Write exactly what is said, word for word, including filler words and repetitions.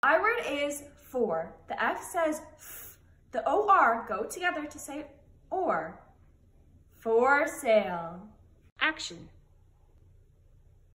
I word is for. The F says f. The O R go together to say or. For sale. Action.